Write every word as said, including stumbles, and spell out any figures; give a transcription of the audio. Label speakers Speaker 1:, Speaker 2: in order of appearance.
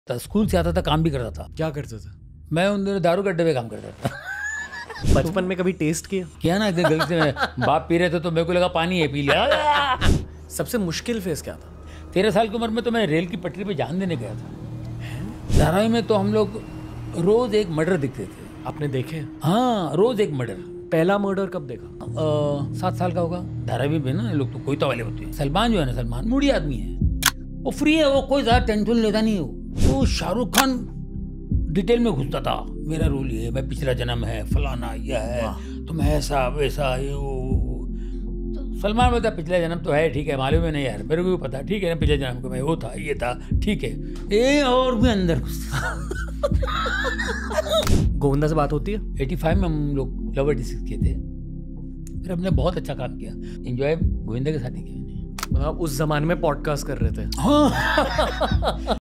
Speaker 1: था, स्कूल से आता था, काम भी करता था।
Speaker 2: क्या करते थे?
Speaker 1: मैं उन दिनों दारू के अड्डे पे काम करता था।
Speaker 2: बचपन में कभी टेस्ट किया?
Speaker 1: क्या ना कि गलती से बाप पी रहे थे तो मेरे को लगा पानी है, पी लिया।
Speaker 2: सबसे मुश्किल फेस क्या था?
Speaker 1: तेरह साल की उम्र में तो मैं रेल की पटरी पे जान देने गया था। धारावी में तो हम लोग रोज एक मर्डर दिखते थे।
Speaker 2: आपने देखे?
Speaker 1: हाँ, रोज एक मर्डर।
Speaker 2: पहला मर्डर कब देखा?
Speaker 1: आ, सात साल का होगा। धारावी में ना लोग तो कोई तो वाले होते हैं। सलमान जो है ना, सलमान मूडी आदमी है, वो फ्री है, वो कोई ज्यादा टेंशन लेता नहीं हो। तो शाहरुख खान डिटेल में घुसता था, मेरा रोल ये है, मैं पिछला जन्म है, फलाना यह है, तुम ऐसा वैसा ये वो। तो सलमान बोलता पिछला जन्म तो है, ठीक है, मालूम है नहीं यार, मेरे को भी पता, ठीक है ना, पिछले जन्म को मैं वो था, ये था, ठीक है, ये और भी अंदर घुसता।
Speaker 2: गोविंदा से बात होती है?
Speaker 1: पचासी में हम लोग लवर डिस्कस किए थे, फिर हमने बहुत अच्छा काम किया, एंजॉय गोविंदा के साथ ही किया।
Speaker 2: आप उस जमाने में पॉडकास्ट कर रहे थे?
Speaker 1: हाँ।